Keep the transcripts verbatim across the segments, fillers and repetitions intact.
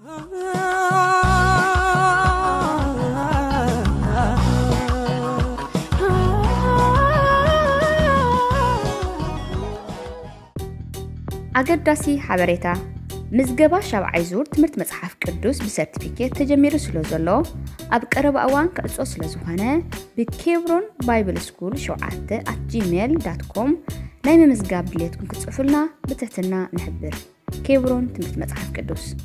أقداسي حبريتا مزجبا شابعي زور تمرت مصحف قدوس بسيرتيفيكيت تجميرو سلوزلو أب قرب أوان كأسو سلوزوهانا بكيبرون بايبل سكول شوعاتة at gmail dot com نايم مزجاب دليتكم كتصفلنا بتحتنا نحبر كيبرون تمرت مصحف قدوس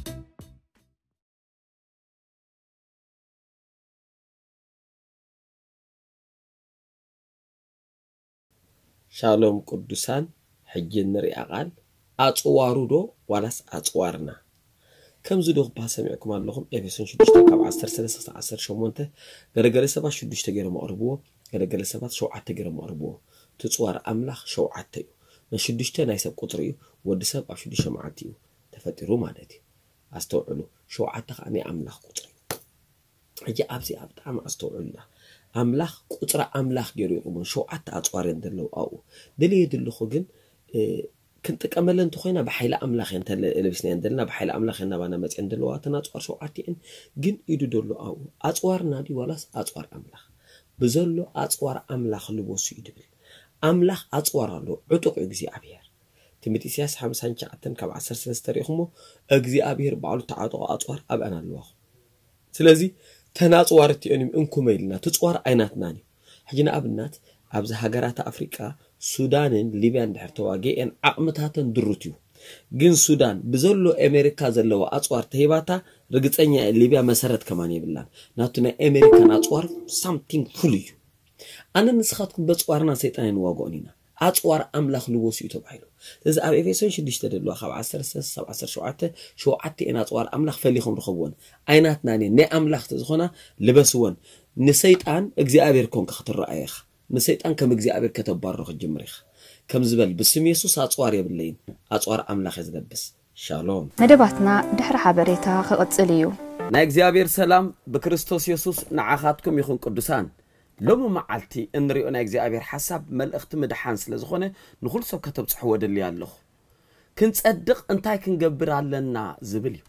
شالوم قدوسان حجين نري أقال أتصوارو دو ولاس أتصوارنا كم زدوه بحسمعكم اللهم إفسون شدوش تقاب عصر سلسة عصر شمونته غرغل سبات شدوش تجرم أربوه غرغل سبات شوعات تجرم أربوه تتصوار أملاخ شوعات تيو من شدوش تنايسب قطريو ودسب أو شدوش معاتيو تفتروا مالتي أستوعلو شوعات تخاني أملاخ قطريو هجي أبسي أبتعام أستوعلنا أملاخ قطرة أملاخ جريو من شوعات أتصوارين دلو أو دلي يدلو خجن كنت كمل أنت خوينا بحيل أملاخ أنت اللي بسني عندنا بحيل أملاخ إننا بنا مت عندنا وقتنا أتصور شو عتين جن يدو دلو أو أتصور نادي ولاس أتصور أملاخ بزلوا أتصور أملاخ اللي بوسي يدبل أملاخ أتصور له عتق أجزي أبير تمتي سياس حمسان شعتن كم عشر سنة تاريخهم أجزي أبير بعلو تعاطوا أتصور أب أنا الواقع سلزي تناتصورتي أني إنكم ميلنا تتصور أينات ناني حجنا أبنات أبز هجرات أفريقيا سودان ليبيان دحرتواجي إن عقمتها دروتيو جن سودان بزلوا أمريكا زلوا أتصور تهيباتا رجعت أني ليبيا مسرت كمان يبلان ناتنا أمريكا نتصور something fully أنا نسخاتكم بتصورنا سيتانين واقونينا أتصور أملاخ لوسي يتبعيلو إذا أبي فيسون شديش تدلوا خب عشر سس سبع عشر شوعته شوعتي أنا أتصور أملاخ فليهم رخبون أينات ناني ن أملاخ تزخنا لبسون نسيت عن أجزاء أبيركم كخطر رأيخ نسيت أن كم أجزاء أبير كتب برا الجمريخ كم زبل بسم يسوع أتصور يا بالليل أتصور أملاخ يزدبس شالوم مدباتنا دحر حبريتا خقصليو نا أجزاء أبير سلام بكريستوس يسوع نعاخاتكم يخون قدسان لو معلتي إن رأينا أجزاء أبير حسب مل اختم دحانس لزخونه نقول سو كتب صحوة اللي الله كنت صدق أنتي كنجبر علىنا زبليو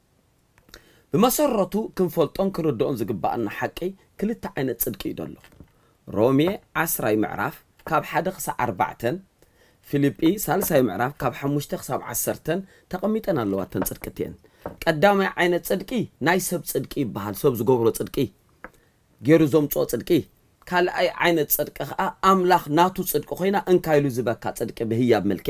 بمسرته كنفلت أنكر الدون زجبأنا حكي كل تعينت صدق يدله رومي عسري معرف كاب حدقس أربعة فيليبي سالسي معرف كاب حمشتق سبع عسرتن تقميتنا اللواتن صدقتين قدامي عينت صدقي نايسب صدقي بحال سب زغبرو صدقي غيرو زومصو صدقي كال اي عينت صدق املاخ ناتو صدق خوينا انكايلو زبكا صدق بهياب ملكع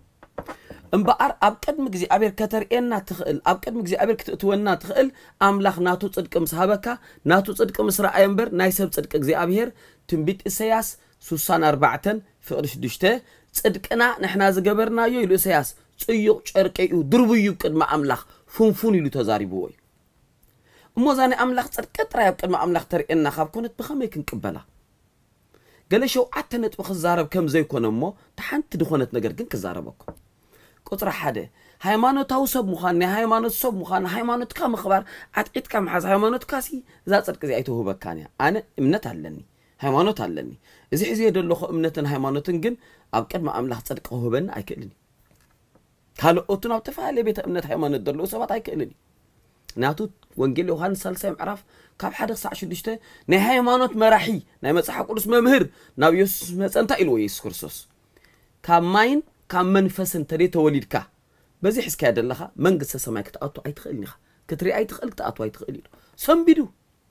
امبار اب قدم غزي ابير كترئنا تخيل اب قدم غزي ابير كتتونا تخيل املاخ ناتو صدق مسحبكا ناتو صدق مسرا ايمبر نايسب صدق غزي ابير تنبيت اسياس سوسان أربعة فقر شدشته صدقنا نحنا زغبرنا يو يلو اسياس صيق شرقيو دربيو قدم املاخ فنفون يلو تزاريبو وي موزاني أملاخ صدقت رايب قد ما أملاخ ترئنا خاب كونت بخمي كنقبلا قال شو عتنت بخزارب كم زي كون امو تحنت دخونت نجر كن كزاربكم قطر حدا هايمانوت توسب مخان هايمانوت صب مخان هايمانوت كم خبر عتقيت كم حز هايمانوت كاسي ذات صدق زي ايته بكانيا انا امنت علني هايمانوت علني اذا حزي يدلخو امنتن هايمانوتن جن اب قد ما أملاخ صدق هوبن ايكلني قالوا اوتنا تفعل بيت امنت هايمانوت دلو سبات ايكلني ناتو وانجيل يوحنا سالساي معرف كاب حدا ساعة شدشته ناي هايمانوت مراحي ناي مصحف قدس ممهر نابيوس مصنتا إلو يسوع كريستوس كاب ماين كاب منفس انتري توليدكا بزي حس كاد لها منقص سماك تقطو اي تخيلني كتري اي تخيل تقطو اي تخيل سنبيدو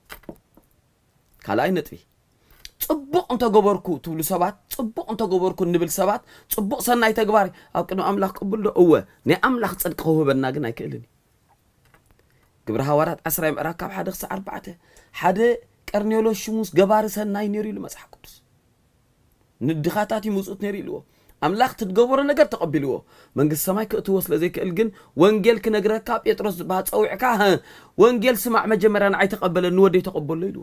كالاي نطبي صبق انت غبركو تبلو سبات صبق انت غبركو نبل سبات صبق سناي تغباري او قدو املاح قبل له هو ني املاح صدق هو بنا غن ايكلني قبر هوارات عسراي معراف كاب حدا خص أربعة حدا قرنيولوس شموس غبار سناي نيري له مصحف قدس ندخاتاتي موصوت نيري له املاح تتغبرو ነገር ተቀበልዎ መንግስት ሰማይ ከእትዎ ስለዚህ ከል ግን ወንጌል ከነግረካ ጴጥሮስ ባጻውዕካ ወንጌል ስማዕ መጀመሪያን አይ ተቀበለን ወዴ ተቀበሉ ይሉ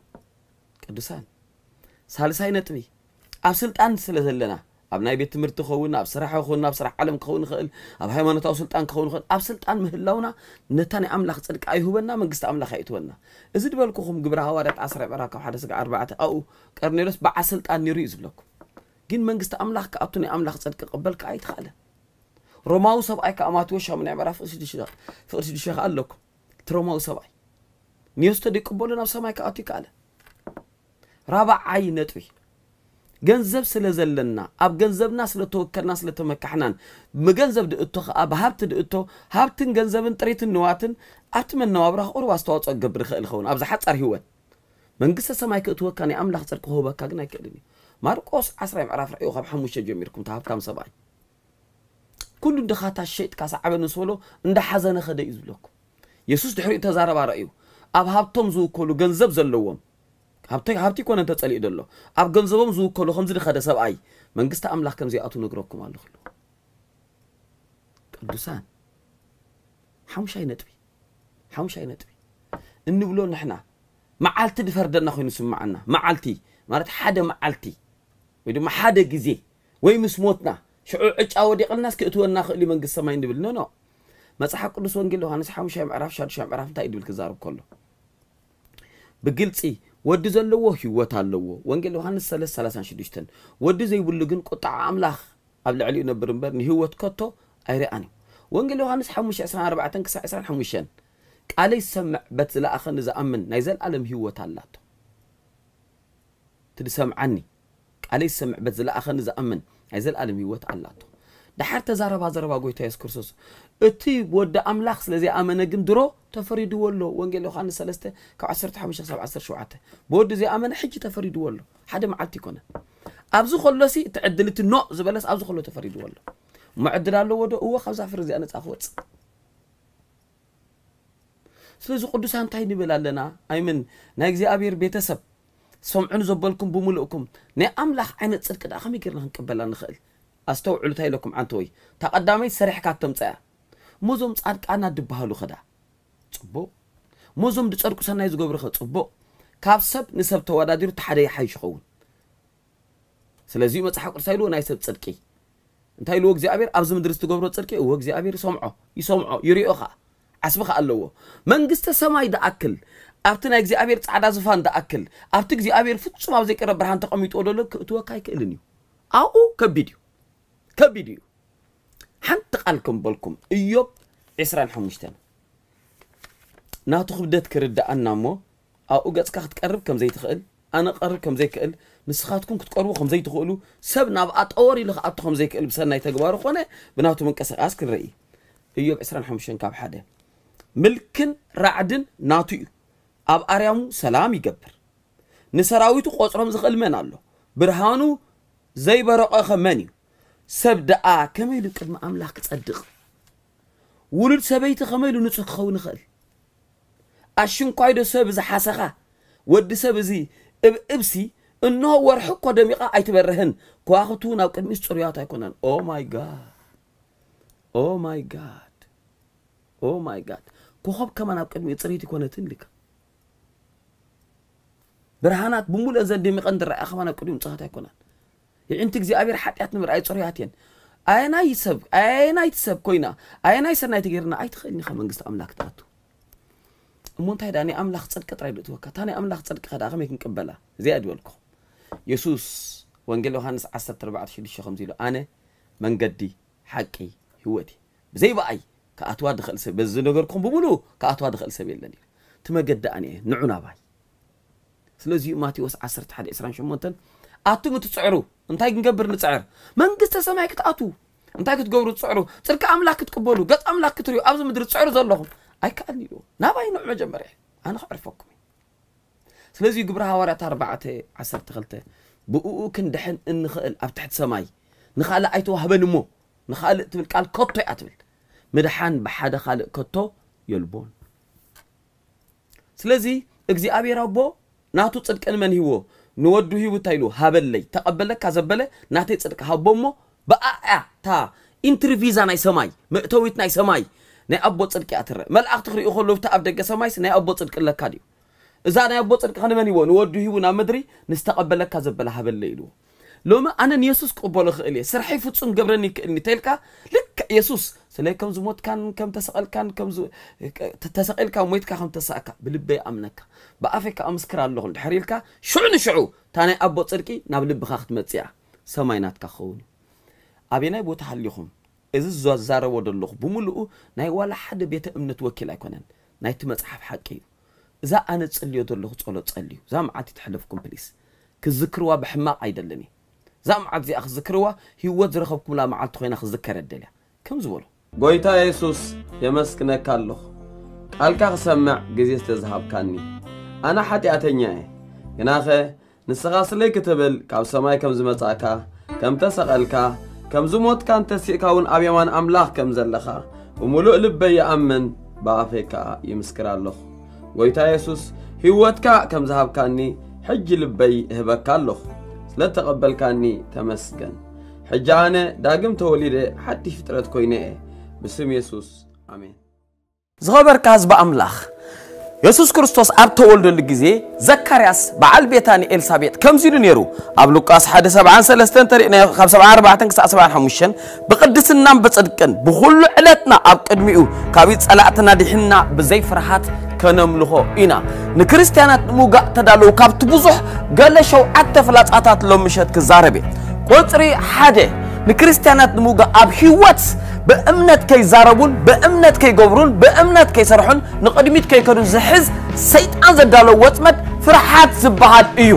ቅዱሳን ሳልሳይ ነጥቢ ኣብ ስልጣን ስለዘለና ኣብ ናይ ቤት ትምህርቲ ኸውን ኣብ ስራሕ ኸውን ኣብ ስራሕ ዓለም ኸውን ይኽእል ኣብ ሃይማኖታዊ ስልጣን ኸውን ይኽእል ኣብ ስልጣን ምህላውና ነታኒ ኣምላኽ ጽድቅ ኣይሁበና መንግስት ኣምላኽ ኣይትወና እዚ ድበልኩኹም ግብረ ሐዋርያት عشرة ምዕራፍ ሓደ ስጋ أربعة ኣኡ ቀርኔሎስ በዓል ስልጣን ነይሩ ይዝብለኩም ግን መንግስት ኣምላኽ ከኣቱኒ ኣምላኽ ጽድቅ ቀበልካ ኣይትኻለ روماو سبعي كأماتوش من عبارة فقسي دشيخ فقسي دشيخ قال لكم تروماو سبعي نيوستا دي قبولنا بسماي كأتي كاله رابع عي نتوي ገንዘብ ስለዘለና አብ ገንዘብና ስለተወከልና ስለተመካህናን መገንዘብ ድእቶ አብ ሀብት ድእቶ ሀብትን ገንዘብን ጥሪትን ንዋትን አትመናው አብራህ ቁርብ አስተዋጽኦ ገብር ኸእል ኸውን አብዛ ሐጻር ህይወት መንግስተ ሰማይ ከተወካኒ አምላኽ ጽድቅ ሆበካ ግን አይከድኒ ማርቆስ عشرة ምዕራፍ ራእዩ ካብ ሓሙሽተ ጀሚርኩም ተሃብታም ሰባይ ኩሉ እንደኻታ ሸይጥ ካሳዓበን ስበሎ እንደ ሓዘነ ኸደ ይዝብለኩም ኢየሱስ ድሕሪ ተዛረባ ራእዩ አብ ሀብቶም ዝውከሉ ገንዘብ ዘለዎም هابتي هابتي كون انت تصلي دلو اب ገንዘቦም ዝውከሉ ከምዚ ድኸደ ሰብአይ መንግስተ አምላኽ ከምዚ አቱ ነግረኩም አለኹ ቅዱሳን ሓሙሻይ ነጥቢ ሓሙሻይ ነጥቢ እንብሎ ንሕና መዓልቲ ድፈርደና ኮይኑ ስማዓና መዓልቲ ማለት ሓደ መዓልቲ ወይ ድማ ሓደ ግዜ ወይ ምስ ሞትና ሽዑ ዕጫ ወዲቕልናስ ክእትወና ክእሊ መንግስተ ሰማይ እንብል ኖ ኖ መጽሓፍ ቅዱስ ወንጌል ዮሐንስ ሓሙሻይ ምዕራፍ ሸድሻይ ምዕራፍ እንታይ ይብል ክዛረብ ከሎ ብግልፂ ወዲ ዘለዎ ህይወት ኣለዎ ወንጌል ዮሐንስ ثلاثة ثلاثة وثلاثين ወዲ ዘይብሉ ግን ቁጣዕ አምላኽ ኣብ ልዕሊኡ ነበር እምበር ንህይወት ከቶ ኣይረኣኒ ወንጌል ዮሐንስ خمسة عشر أربعة عشرة خمسة ቃል ይሰምዕ በት ዝለኣኸን ዝኣምን ናይ ዘለዓለም ህይወት ኣላቶ ትድሰምዓኒ ቃል ይሰምዕ በት ዝለኣኸን ዝኣምን ናይ ዘለዓለም ህይወት ኣላቶ دحر تزارب هزارب أقويته يس كرسوس أتي بود أملاخ لذي أمانة جندرو تفريد والله وانجيل يوحنا سلسته كعشرة حمشة سبعة عشر شوعته بود زي أمانة حجي تفريد والله حدا معلتي كنا أبزو خلصي تعدلت النوع زبالس أبزو خلو تفريد والله معدل له وده هو خمسة فرز أنا تأخذ سلزو قدوس هنتايني بلالنا أي من ناجزي أبير بيتسب سمعون زبالكم بملؤكم نا أملاخ عين تصير كده أخمي كرنا نقبل نخل أستوعب تاي لكم عنتوي تقدمي سريح كاتم تاع موزم صادق أنا دبهالو خدا صبو موزم دصركو سناي زغبر خ صبو كابسب نسب توادادير تحدي حيش خون سلازي مصحف قرسايلو ناي سب صدقي انتاي لو እግዚአብሔር አብዝ ምድር ስትገብሮ ጽድቂ ወ እግዚአብሔር ይሰምዖ ይሰምዖ ይሪኦኻ አስብኻ ኣለዎ መንግስተ ሰማይ ዳአክል ኣብቲ ናይ እግዚአብሔር ጻዕዳ ዝፋን ዳአክል ኣብቲ እግዚአብሔር ፍጹም ኣብ ዘይቀረ ብርሃን ተቀሚጦ ደሎ ክትወካይ ክእልን እዩ አኡ ከቢድዩ كبيديو حنت قالكم بالكم إيوب عسران حمشتنا ناتو خبدت كرد أنا مو أو جت كخت قرب كم زي تخيل أنا قرب كم زي كقل نسخاتكم كتقربوا خم زي تقولوا سبنا بقى أوري لخ أطخم زي كقل بسنا يتجبارو خونه بناتو من كسر أسكر رأي إيوب عسران حمشتنا كاب حدا ملكن رعدن ناتو أب أريامو سلام يجبر نسراويتو قصرهم زخل من الله برهانو زي برقة خماني سبدأ كميل قدم أملاك تصدق ولد سبيت خميل نصح خون خل أشون قايدو سب ز حسخة ود سب زي إب إبسي إنه ورحق قدم يقع يتبرهن كواختون أو قدم إستريات يكونن أو ماي جاد أو ماي جاد أو ماي جاد كوخب كمان أو قدم إستريات يكونن تنلك برهانات بمول أزد دمي قندر أخوان أو قدم إستريات يكونن يعني أنت جزء حتى نمر أي صريحتين أنا يسب أنا يتسب كوينا أنا يسرنا يتغيرنا أي تخيلني خمن قصة أملاك تاتو منتهي داني أملاك صدق ترايد توكا تاني أملاك صدق هذا أخمي كنقبلها زي أدولكم يسوس وانجيل يوحنس عشرة أربعة شيل خمسة له أنا من قدي حقي هوتي زي بقى كأتوا دخل سب بس نقولكم بقولوا كأتوا دخل سبيل لني تما قد أنا نعنا باي سلزي ماتي وس عشرة حد إسران شمونتن أتو متسعرو انتاي نقبر نسعر من قصة سماي كتأتو انتاي كتقبروا تسعروا تلك أملاك تقبلوا قط أملاك تريو أبز مدري تسعروا زلهم أي كأني له نابا ينوع مجمري أنا أعرفكم سلازي قبرها ورات أربعة عشر تغلته بقوقو كن دحن إن نخال أب تحت سماي نخال أيتو هبنمو نخال تبل قال كوتو أتبل مدحان بحدا خالق كوتو يلبون سلازي اجزي أبي ربو ناتو تصدق أن من هو نودو هي وتايلو هابلي تقبلك كذبله ناتي تصدق هابومو بقى تا انترفيزا ناي سماي مأتويت ناي سماي ناي أبو تصدق أتر ملأ تخري يخلو تأب دقة سماي ناي أبو تصدق لك كاديو إذا ناي أبو تصدق خاني مني نودو هي ونا مدري نستقبلك كذبله هابلي له لما أنا يسوس قبله خيلي سرحي فتسون قبرني كأني تلك لك يسوس سلي كم زموت كان كم تسأل كان كم زو تسأل كم ويت كم تسأك بلبي أمنك بأفك أمسكر اللهم حريلك شو نشعو تاني أبو تصدقي نبلب بخاخت متسيع سماينات كخون أبينا يبو تحليهم إذا زوزارة ودلخ بملؤ ناي ولا حد بيت أمنة وكيل أكونن ناي تمسحف حكي إذا أنا تصلي دلخ تصلي تصلي زام عتي تحلفكم بليس كذكروا بحماق عيدلني زام عاد زي أخ ذكروا هو ذرخبكم لا معلت خوين أخ ذكر الدليل كم زول قويتا يسوس يمسكنا كالله قالك سمع جزيز تذهب كاني أنا حتى أتنياه يناخه نسقاس لي كتبل كاب سماي كم زمتاكا كم تسقلك كم زموت كان تسيكاون أبيمان أملاح كم زلخا وملؤ لبي يأمن بافيكا يمسكر الله قويتا يسوس هوتكا كم ذهب كاني حج لبي هبك الله لا تقبل كاني تمسكن حجانة داقم توليد حتى فترة كوينة بسم يسوع آمين. زغبر كاز بأملاخ يسوع كريستوس أب تولد الجزء زكرياس بعل بيتاني إلسابيت كم زيد نيرو أبلوكاس حد سبعان سلستين ترينا خمسة سبعان أربعة تنكس سبعان حمشن بقدس النام بتصدقن بخل علتنا أبقدميو كابيت سلعتنا دحنا بزي فرحات كنملخو إنا نكريستيانات موجا تدالو كاب تبوزح قال شو عتف لا تعطات لو مشت كزاربي قطري حدا نكريستيانات موجا أب هيوات بأمنة كي زاربون بأمنة كي جبرون بأمنة كي سرحون نقدميت كي كانوا زحز سيد أنزل دالو واتمت فرحات زبهات إيو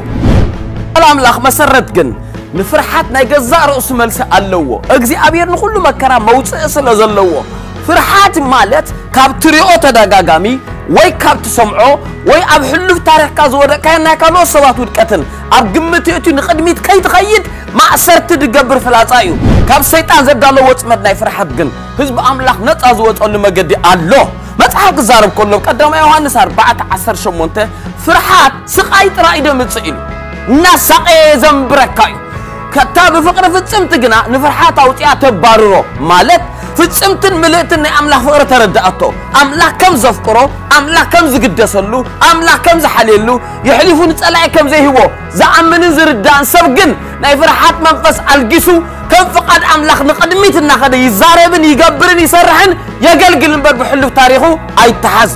الأملاخ مسرت جن نفرحات نيجزار اسم ملسا اللوو أجزي أبير نقول ما كرا موت أصل أزلوو فرحات مالت كابتريو تداغامي وي كابت سمعو وي أب حلو في تاريخ كازورة كان كانوا صوات ودكتن أب قمتي نقدميت كي تغيد ما أسرت تجبر فلاتايو كاب سيطان زد دالو واتمت ناي فرحات جن حزب أملاخ نتازوت أقول ما قدي الله ما تحق زارب كله قدام يوحنا أربعة عشر شمونته فرحات سقايت رائدة متسئل ناس سقي زنبركايو كتاب فقرة في السمت جنا نفرحات أو تيات بارو مالت في السمت ملئتني أملاخ فقرة تردأته أملاخ كم زفقره أملاخ كم زقدسلو أملاخ كم زحليلو يحلفون تسألعي كم زي هو زعم من نزر الدان سبقن ناي فرحات منفس الجسو كم فقد أملاخ نقدميت النخدة يزاربن يقبرن يسرحن يقلقل نبر بحلو تاريخه أي تحزن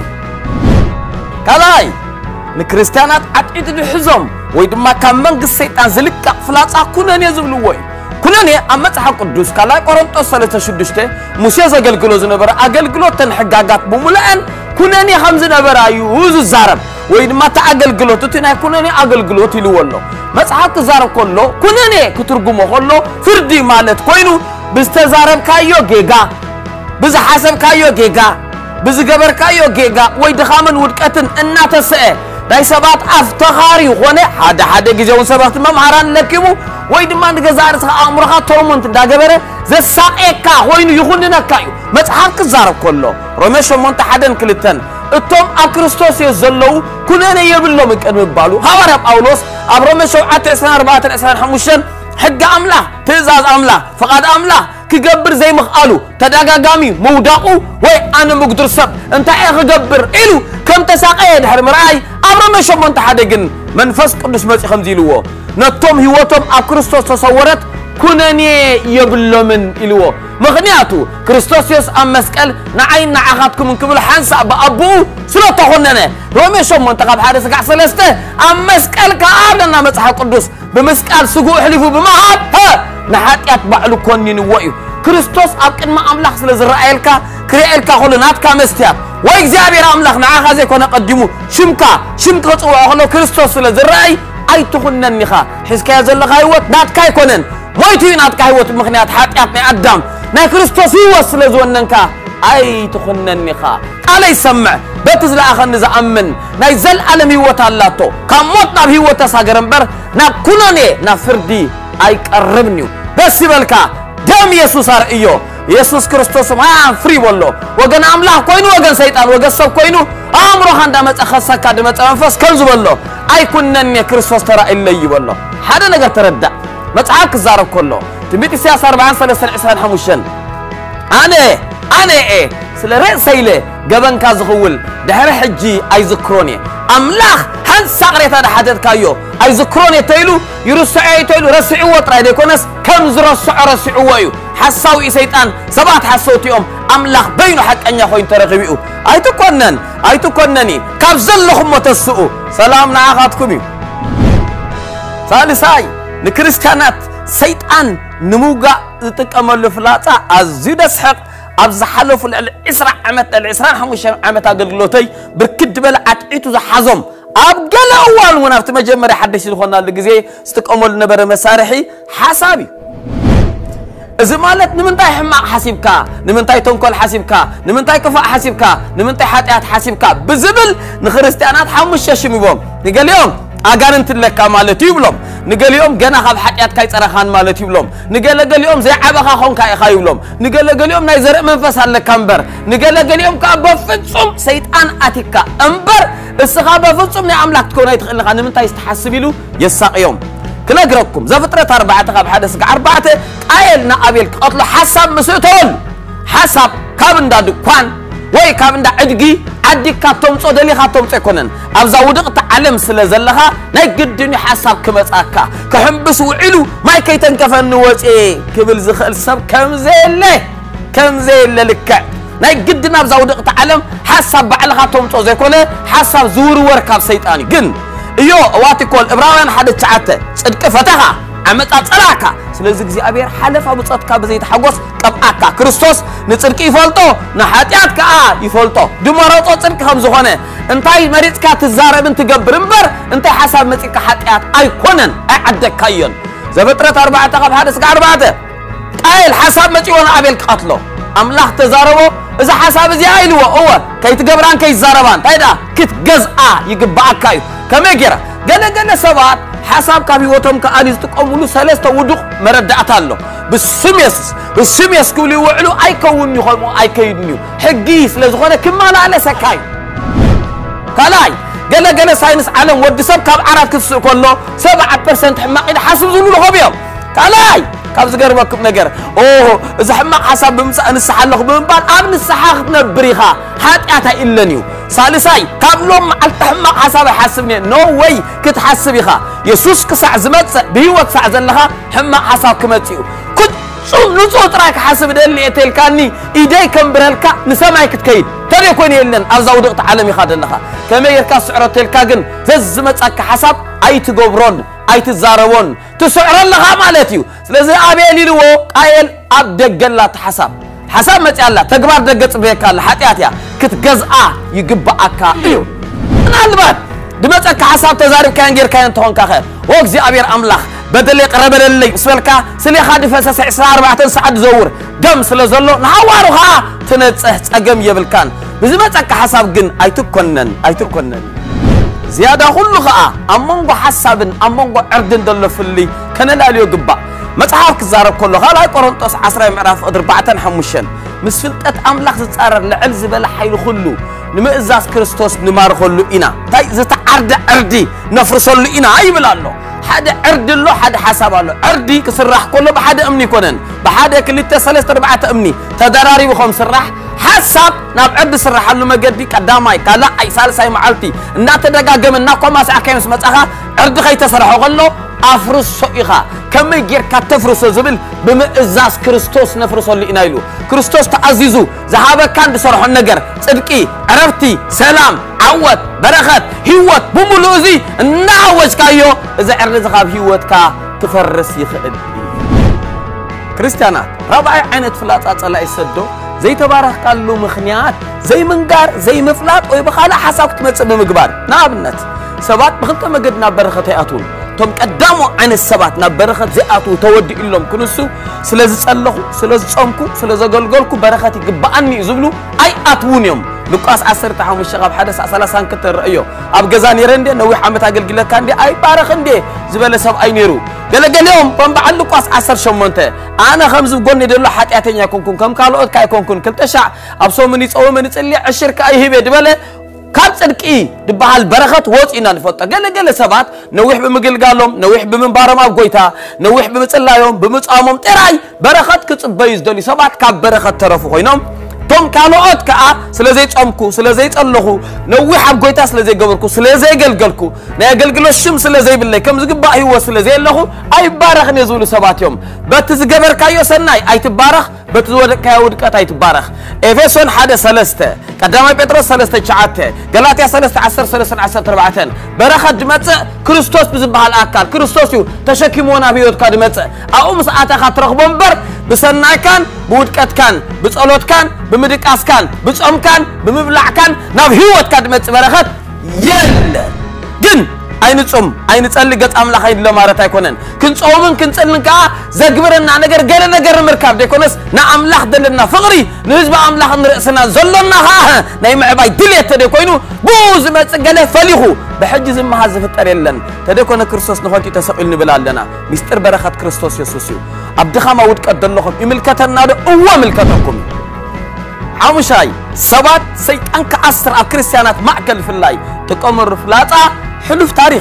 كلاي نكريستيانات عتيد الحزم ويدما كان منقص سيطان زلك فلاص كونن يزبلوي كونن امص حق قدوس كلا قرنطوس ثلاثة وستة موسى زغلغلو زنبر اغلغلو تنحغاغات بمولان كونن خمس نبر ايوز زارب ويدما تاغلغلو تتنا كونن اغلغلو تيلولو مصحف زارب كله كونن كترغمو كله فردي مالت كوينو بستزارب كايو جيغا بز حسب كايو جيغا بز جبر كايو جيغا وي دخامن ودقتن اناتسئ داي سبات افتخاري هونه حدا حدا غيزون سبات ممهران لكمو وي دمان غزارس امرخا تومنت داغبره زساقيكا وينو يخوننكايو مصحف كزارب كله روميشو مونت حدن كلتن اتوم اكريستوس يزلو كونن يبلو مقدم بالو حوار باولوس ابروميشو عشرة أربعة عشرة خمسة حق املا تزاز املا فقد املا كجبر زي مخالو تداغاغامي موداقو وي انا مقدر سب انت ايه غبر الو كم تساقي دحر مراي امر ما شمون تحدقن منفس قدس مصي خمزيلو نتوم هيوتهم اكريستوس تصورت كونني يبلو من الو مغنياتو كريستوس يس ام مسقل نعين نعاخاتكم من قبل حنسا بابو سلو تخوننه رومي شمون تقاب حارس قع سلسته ام مسقل كابنا مصحف قدس بمسقال سقو حلفو بمهاب ها نحاتيات بعلو كونين ويو كريستوس أبقى ما أملاخ سلزرائيلكا كريئلكا خلناتكا مستياب وإكزابير أملاخ نعاخا زي كونا قدمو شمكا شمكا تقوى أخلو كريستوس سلزرائي أي تخنن نخا حزكا يزلق هايوات ناتكا يكونن مويتوي ناتكا هايوات مخنيات حاتيات نعدام نا كريستوس يوص سلزوننكا أي تخنن نخا علي سمع بتزل آخر نزا أمن نا يزل ألم هيوات اللاتو كاموتنا بهيوات ساقرنبر نا كوناني نا فردي أي قربنيو بس يبالكا دم يسوع رأيو يسوع كريستوس ما فري والله وجن أملاح كوينو وجن سيطان وجن سب كوينو أمره عند ما تأخذ كاد ما تأنفس كنز والله أي كنا كريستوس ترى إلا يوالله هذا نقدر تردد ما تعاك زارب كله تبيت سياسة أربعين سنة سنة عشرين حموشن أنا أنا إيه سلرة سيله جبن كازغول دهر حجي أي ذكروني أملاح هن سعرت هذا حدث كايو أي ذكروني تيلو يرسعي تيلو رسعي وطرح يكونس كم زرسع رسعي ويو حساوي سيطان سبات حسوتي أم أملاح بينو حق أن يخوين ترغبيو أي تكونن أي تكونني كابزل لهم متسؤو سلام نعاقاتكم ثالثاي نكريستيانات سيطان نموغا تقمل فلاطا ازيد اسحق ابز حلف العسرة عمت العسرة حمش عمت اغلغلوتي بركد بل عطيتو زحزم اب قال اول منافت مجمر حدش لخونا لغزي استقمل نبر مسارحي حسابي إذا مالت نمنتاي حماق حسيبكا نمنتاي تنكل حسيبكا نمنتاي كفاء حسيبكا نمنتاي حاتيات حسيبكا بزبل نخرستيانات حمش ششميبهم نقال يوم أجانت لك مالتي يبلهم نقال يوم جنا خاب حاتيات كاي صرخان مالتي يبلهم نقال قال يوم زي عبخا خون كاي خاي يبلهم نقال قال يوم ناي زرق منفس على كامبر نقال قال يوم كابا فتصم سيطان اتيكا امبر السخابه فتصم ني املاك تكون يتخل خا نمنتاي استحسبيلو يساق يوم كلا قرأكم زفترة أربعة خاب حدث أربعة قايلنا أبيل قتل حسب مسؤول حسب كابن دا دكان وي كابن دا عدقي عدي كاتوم صدلي خاتوم تكونن أبزا ودق تعلم سلزلها نقدني حسب كمساكا كحبس وعلو ما يكيتن كفن وجه كبل زخل سب كم زيله كم زيله لك نقدنا أبزا ودق تعلم حسب بعل خاتوم صدلي كونه حسب زور وركاب سيطاني جن ايو واتي كل ابراهيم حد تعته صدق فتها عمت اصلاكا سلازي غزي ابير حلف ابو صدقا بزيت حغوس قبعكا كريستوس نصدق يفلطو نحاتياتكا يفلطو دمرطو صدق خم زخونه انتي مريتكا تزارب انت تغبر امبر انتي حساب مصيكا حاتيات ايكونن اي عدكاين زفترة أربعة قب حدث أربعة قايل حساب مصيون ابيل قتلو املاح تزاربو اذا حساب زي ايلو هو كي تغبران كي زاربان تايدا كت غزا يغباكاي كما يجرى جنا جنا سبات حساب كابيوتهم كأنيز تقوموا ثلاثة ودق مردعت الله بالسميس بالسميس كولي وعلو أي كون يخلمو أي كيدنيو حقيس لزغنا كمان على سكاي كلاي جنا جنا ساينس عالم ودي سب كاب عرف كسر كله سبعة بالمئة حماق إذا حسب زنو لغبيهم كلاي كاب زجر وكم نجر أوه إذا حماق حساب بمس أنا السحلق بمبان أمن السحاق نبريها حتى أتا إلا نيو سالساي قبلهم التحمق حساب حسبني نو واي كتحسبيها يسوس كسع زمت بيوت سع زلها حمق حساب كمتيو كنت شو نصوت راك حسب اللي اتلكاني ايدي كم برلكا نسمعك تكيد تري كون يلن ازاو دقت عالمي خادلها كما يركا سعرت تلكاغن زز مصك حساب اي تغبرون اي تزارون تسعر لها مالتيو سلازي ابيلي لو قايل ابدغلا حساب حساب متيالا تغبار دغص بيكال حاتياتيا كتغزا يغباكا ايو نالبات دمصك حساب تزارب كان غير كان تهون كخير وغزي ابير املاح بدل يقرب لي اسفلكا سلي خاد فسس عشرة أربعة ساعات زور دم سلازلو نحوارها تنصح صقم يبلكان بزمصك حساب جن ايتكونن ايتكونن زياده كله خا امونغو حسابن امونغو اردن دلفلي كان لا ليو غبا مصحف كزارب كله خلا قرنطس عشرة معرف أربعة حمشن مسفلطت املاح زصارر لعل زبل حيل كله نمئزاز كريستوس نمار كله انا تاي زتعرد اردي نفرسلو انا ايبلالو حدا عرد له حدا حساب له عردي كسرح كله بحدا امني كونن بحدا كلتا ثلاثة أربعة امني تدراري بخم سرح حساب ناب عرد سرح له مقدي قداماي كلا اي سالساي معلتي ان تدغاغمنا كما ساكيمس مصخا عرد خي تسرحو قالو افرس سويخا كم يجير كتفرس زبل بمئزاز كريستوس نفرس اللي ينايلو كريستوس تعزيزو ذهب كان بصرح النجر صدقي عرفتي سلام عوت بركات هيوت بملوزي نعوج كايو اذا عرض زغاب هيوت كا تفرس يخدي كريستيانات ربع عينت فلاطه صلا يسدو زي تبارك قالو مخنيات زي منقار زي مفلاط وي بخاله حساب تمص بمغبار نابنت سبات بخلته مقدنا بركه ياتون توم قدامو عن السبات نبرخت زياتو تودي إلهم كنسو سلازي صلخو سلازي صمكو سلازي غلغلكو بركات يغباني يزبلو اي اتونيوم لوقاس عشرة تحوم الشغاب حدث ثلاثين كتر رأيو اب غزاني رندي نوي حمت اغلغله كاندي اي بارخندي زبل سب اي نيرو غلغليوم بمبعل لوقاس عشرة شمونته انا خمس غوني دلو حاتياتنيا كونكون كم كالوت كاي كونكون كلتشع ابسو مني صوم مني صلي عشرك اي هبه دبله كاب صدقي دبال بركات وصينا نفطا قال قال سبات نوح بمغلغالهم نوح بمنبارم اب غويتا نوح بمصلايوم بمصامم طراي بركات كصبي يزدلي سبات كاب بركات ترفو خوينوم تو ቶም ካልኦት ከዓ ስለዘይ ጾምኩ ስለዘይ ጸለኹ ነዊሕ ኣብ ጎይታ ስለዘይ ገበርኩ ስለዘይ ገልገልኩ ናይ አገልግሎት ሽም ስለዘይ ብለይ ከም ዝግባእ ህይወት ስለዘይ ኣለኹ ኣይባረኽን ዝብሉ ሰባት እዮም በቲ ዝገበርካዮ ሰናይ ኣይትባረኽ በቲ ዝወደቅካዮ ውድቀት ኣይትባረኽ ኤፌሶን ሓደ ሰለስተ ቀዳማይ ጴጥሮስ ሰለስተ ትሽዓተ ገላትያ ሰለስተ ዓሰርተ ሰለስተ ዓሰርተ ኣርባዕተ በረኸት ድመጽእ ክርስቶስ ብዝበሃል ኣካል ክርስቶስ እዩ ተሸኪሞና ብህይወትካ ድመጽእ ኣብኡ ምስ ኣተኻ ትረኽቦ እምበር ብሰናይካን ብውድቀትካን ብጸሎትካን ብምድቃስካን ብጾምካን ብምብላዕካን ናብ ህይወትካ ድመጽእ በረኸት የለን ግን አይንጾም አይንጸል ገጽ አምላክ አይደለም ማለት አይኮነን ክንጾምን ክንጸልን ካ ዘግብርና ነገር ገለ ነገር ምርካብ ደኮነስ ና አምላክ ደለና ፍቅሪ ንህዝብ አምላክ ንርእስና ዘሎና ها ናይ ምዕባይ ድሌት ተደኮይኑ ብዙ መጽገለ ፈሊኹ በሕጅ ዝማሃ ዝፍጠር የለን ተደኮነ ክርስቶስ ንኾንቲ ተሰቂል ንብላለና ሚስጥር በረኸት ክርስቶስ ኢየሱስ እዩ አብድኻማ ውድቀት ደለኹም ይምልከተና ደ እወ ምልከተኩም عمشاي سبات سيطان كأسر على كريستيانات معكل في الله تقمر فلاطة حلف تاريخ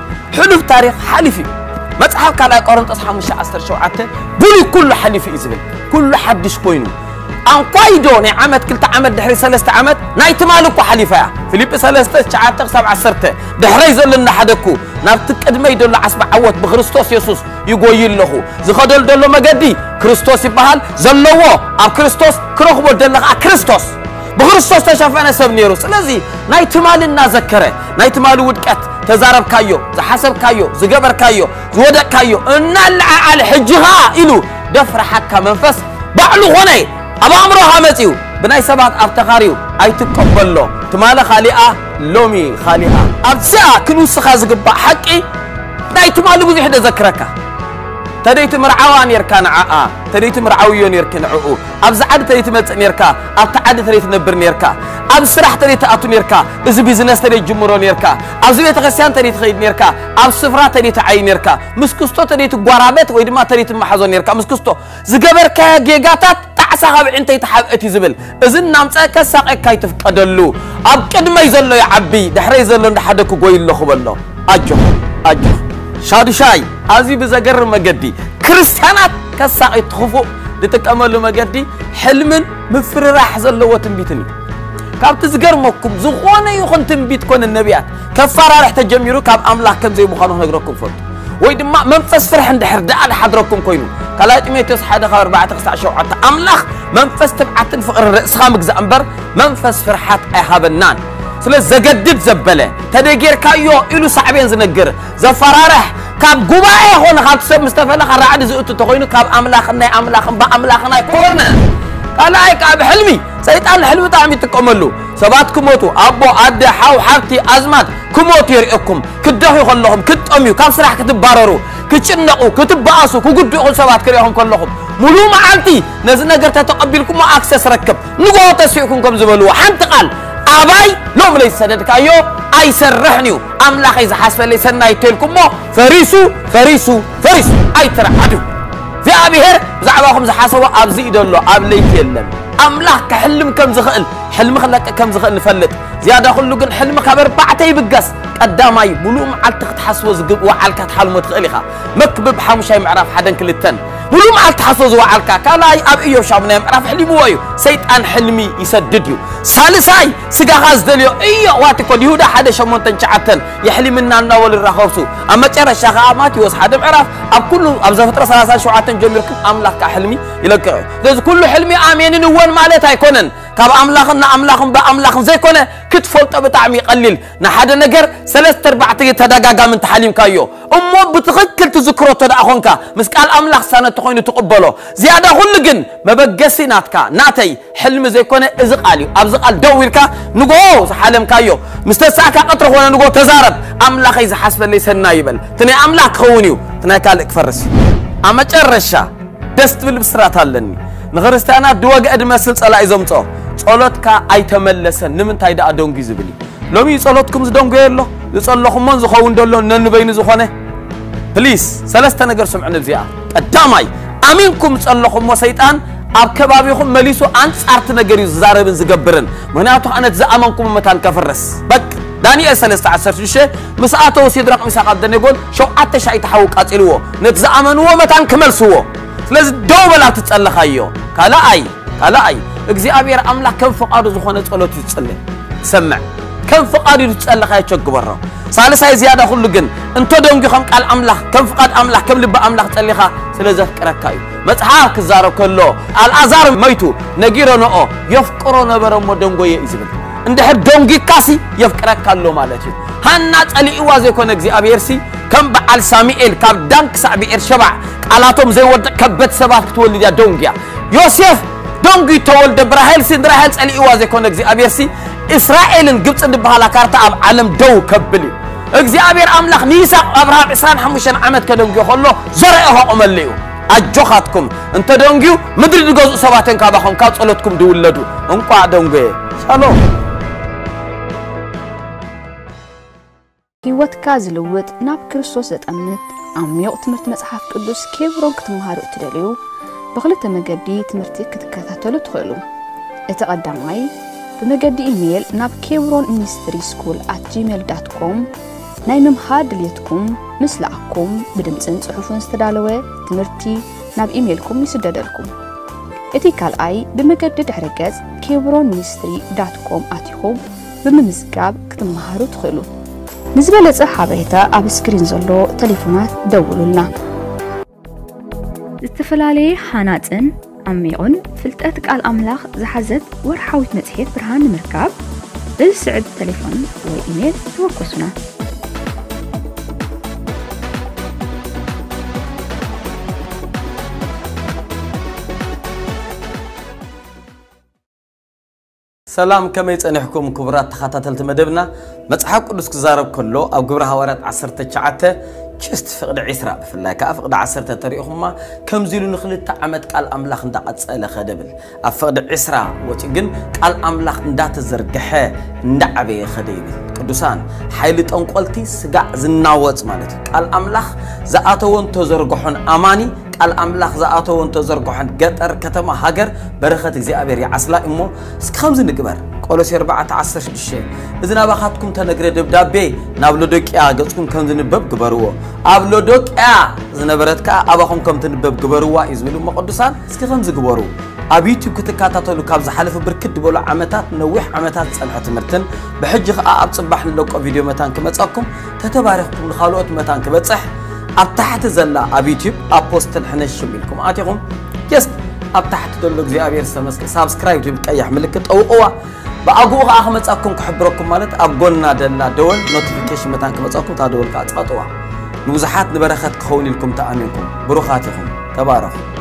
حلف تاريخ حلفي ما تحب كلا قرنت أصحاب مش أسر شو عته بولي كل حلفي إزبل كل حدش كوينو أن قايدون عمد كلتا عمد دحري سلسة عمد نايت مالك وحليفة فيليب سلسة شعاتك سبع سرته دحري زلنا حدكو نابتك أدمي دول عصب عوت بخريستوس يسوس يقويل له زخدل دول مجدي كريستوس يبهال زلوا أب كريستوس كروخ بدلنا كريستوس بخريستوس تشافنا سبنيرو سلازي نايت مال الناس ذكره نايت مال ودكت تزارب كايو زحسب كايو زجبر كايو زودك كايو نلع على حجها إلو دفر حكا منفس بعلو هناي أبا أمره متيو بناي سبعة أفتخاريو أي تقبل له تمالا خالئة لومي خالئة أبسا كنوس خازق حقي ناي تمالو بزي حدا ذكرك تريت مرعوان يركان عاء تريت مرعويون يركن عؤو أبز عد تريت متن يركا أب تعد تريت نبر يركا أب سرح تريت أتون يركا إذ بيزنس تريت جمرون يركا أب زبيت غسيان تريت خيد يركا أب سفرة تريت عين يركا مسكستو تريت قرابات ويد ما تريت محزون يركا مسكستو زجبر كجيجاتات تعسها أنت يتحب أتيزبل إذن نام تأكسر كيف قدلو أب كد ما يزلو يا عبي دحري يزلو نحدك وقوي الله خبله أجو أجو شادو شاي أزي بزجر مجدي كريستيانات كساعة تخفو لتكملوا مجدي حلمن مفرح زلوا تنبيتني كاب تزجر مكم زخوانة يخون تنبيت كون النبيات كفارة رح تجميرو كاب أملاح كم زي مخانو نقرأكم فرد ويد ما منفس فرح عند حرد على حضركم كوينو كلا تميتوس حدا خبر بعد تقطع شو عطا أملاح منفس تبعت فقر الرأس خامك زأمبر منفس فرحات أهاب النان سلا زجدد زبلة تدقير كايو إلو صعبين زنقر زفرارح كاب جماعة هون خاطر سب مستفلا خرا عاد زوجته تقولينه كاب أملاخنا أملاخنا بأملاخنا كورنا قال هاي كاب حلمي سيطان الحلم تعمي تكملوا سبات كموتو أبو عد حاو حرتي أزمات كموت يرئكم كدهوا خلهم كتأميو كاب سرح كتبارروا كتشنقوا كتباسوا كقدوا سبات كريهم كلهم ملو معلتي نزلنا قرت تقبلكم ما أكسس ركب نقول تسيئكم كم زبلوا حنت قال أباي لو ليس سندك أيو أي سرحنيو أملاخ إذا حسب ليس نايتلكم مو فريسو فريسو فريسو أي ترى عدو في أبيهر زعباهم زحاسوا أبزي دولو أبليت يلن أملاخ كحلم كم زخل حلم خلك كم زخل نفلت زيادة خلو قن حلم خبر بعتي بقص قدامي بلوم على تحسوا زقب وعلك تحلم تخليها مكبب حمشي معرف حدا كل التن بلوم على تحسوا وعلك كلاي أب إيو شابنا معرف حلمي وايو سيد أن حلمي يسدديو سالساي سجا غاز دليو إيو واتكو يهودا حدا شمون تنشعتن يحلم منا النوال الرخوصو أما ترى الشغامات يوس حدا معرف أب كله أب زفترة ثلاثة شعاتن جميركم أملاك حلمي يلقى ذا كل حلمي آمين نوان مالتها يكونن كاب أملاخنا أملاخن بأملاخن زي كونه كتفولت بتعمي قليل نحد نجر ثلاثة أربعة تدقاقا من تحليم كايو أمو بتغكل تذكرو تدعونكا مسكال أملاخ سنة تخوين تقبلو زيادة خلقن ما بقسي ناتكا ناتي حلم زي كونه ازقالي أبزقال دويلكا نقو حلم كايو مستساكا قطرخ وانا نقو تزارب أملاخ إذا حسب اللي سنايبل تني أملاخ خونيو تني كالك فرس أما ترشا دست بالبسرات هالني نغرستانا دواج أدمسل صلاة إزمتو صلاتك أي تملسن نمنتاي دا أدونجي زبلي لومي صلاتكم زدونجي الله يصلخم من زخون دولو ننبين زخونه بليس ثلاثة نجر سمعنا بزيا الدامي أمينكم صلخم وسيطان أب كبابيكم مليسو أنت صارت نجري زاربن زجبرن مناتو أنا تزامنكم متان كفرس بك دانيال ثلاثة عشر شيء مساعته وسيدرق مساق الدنيا يقول شو عتش أي تحوك أتلوه نتزامن هو متان كمل سوه لازم دوبلا تتسأل خيو كلا أي كلا أي እግዚአብሔር አምላክ ከም ፈቃዱ ዝኾነ ጸሎት ይጽልይ ሰምዕ ከም ፈቃዱ ይጽልይ ካይቸግበሮ ሳልሳይ ዝያዳ ሁሉ ግን እንተ ደንጊ ከም ቃል አምላክ ከም ፈቃድ አምላክ ከም ልብ አምላክ ጸልይኻ ስለዘፍቅረካ እዩ መጽሐፍ ክዛረብ ከሎ አልዓዛር መይቱ ነጊሮ ነኦ የፍቅሮ ነበረ ሞ ደንጎየ ይዝብል እንድሕር ደንጊ ካሲ የፍቅረካ ኣሎ ማለት እዩ ሃና ጸሊእዋ ዘይኮነ እግዚአብሔር ሲ ከም በዓል ሳሙኤል ካብ ዳንክ ሳዕቢኤር ሸባዕ ቃላቶም ዘይወድቕ ከበት ሰባት ክትወልድ ያ ደንጊያ ዮሴፍ ደንጊ ተወልደ ብራሄል ሲንድራሄል ጸሊእዋ ዘይኮነ እግዚአብሔር ሲ እስራኤልን ግብጽ እንድበሃላ ካርታ ኣብ ዓለም ደው ከብል እግዚአብሔር አምላክ ንይስሐቅ አብርሃም عشرين وخمسة ዓመት ከደንጊዮ ከሎ ዘርአሁ ቆመልዩ አጆኻትኩም እንተ ደንጊው ምድሪ ድገዙ ሰባተን ካባኹም ካብ ጸሎትኩም ድውለዱ እንቋ ደንጎየ ሻሎም ህይወትካ ዝልውጥ ናብ ክርስቶስ ዘጠምት ዓሚቕ ትምህርቲ መጽሓፍ ቅዱስ ኬብሮን ክትመሃሩ እትደልዩ ብኽልተ መገዲ ትምህርቲ ክትከታተሉ ትኽእሉ እቲ ቀዳማይ بمجد إيميل ناب كيبرون مينستري سكول at gmail dot com ናይ ምምሃር ድልየትኩም ምስላኣኩም ብድምፅን ጽሑፍን ዝተዳለወ ትምህርቲ ናብ ኢሜልኩም ይስደደልኩም እቲ ካልኣይ ብመገዲ ድሕረ ገጽ ኬብሮን ሚኒስትሪ ዳት ኮም ኣቲኹም ብምምዝጋብ ክትመሃሩ ትኽእሉ ንዝበለጸ ሓበሬታ ኣብ ስክሪን ዘሎ ቴሌፎናት ደውሉልና ዝተፈላለዩ ሓናጽን عميقون فلتات قال أملاخ زحزت ورحاوت متحيط برهان مركاب بالسعد تليفون وإيميل توقسنا سلام كما يتنحكم كبرات تخطاتلت مدبنا مصحف قدس كزارب كله او غبر حوارات عشرة تشعته شست فقد عسرا بفلا كافقد عشرة تاريخهما كم زيلو نخلت عمد قال املاح ندا قصله خدبل افقد عسرا وتجن قال املاح ندا تزرغخه ندعبي خديبل قدوسان حيل طنقلتي سغا زناوص معناته قال املاح زاتون تزرغخون اماني قال املاح زاتون تزرغخون قطر كتما هاجر برخت እግዚአብሔር ያስላ እሞ እስከምዝ ንግበር ቆሎስ أربعة عشر شيء اذن اباخاتكم تنغره دبدابي نابلودوقيا ገጽኩም ከም ዝንበብ ግበርዎ አብሎዶቅያ ዝነበረትካ አባኹም ከም ትንበብ ግበርዋ ይዝብሉ መቅዱሳን እስኪ ከም ዝግበሩ ኣብ ዩቲዩብ ክትከታተሉ ካብ ዝሓለፈ ብርክት ብሎ ዓመታት ነዊሕ ዓመታት ጸንሐ ትምህርትን ብሕጂ ኸኣ ኣብ ጽባሕ ለቆ ቪድዮ መታን ክመጻኩም ተተባረኽኩም ንኻልኦት መታን ክበጽሕ ኣብ ታሕቲ ዘላ ኣብ ዩቲዩብ ኣፖስትል ሕነሽ ኢልኩም ኣቲኹም ጀስት ኣብ ታሕቲ ዘሎ እግዚአብሔር ሰመስክ ሳብስክራይብ ትብቀያሕ ምልክት ጠውቁዋ በአጉ አህመጻኩም ከሕብረኩም ማለት አብጎና ደላ ደወል ኖቲፊኬሽን መታን ከመጻኩም ታደወል ካጻጥዋ ንብዛሓት ንበረኸት ክኸውን ኢልኩም ተኣሚንኩም ብሩኻትኩም ተባረኹ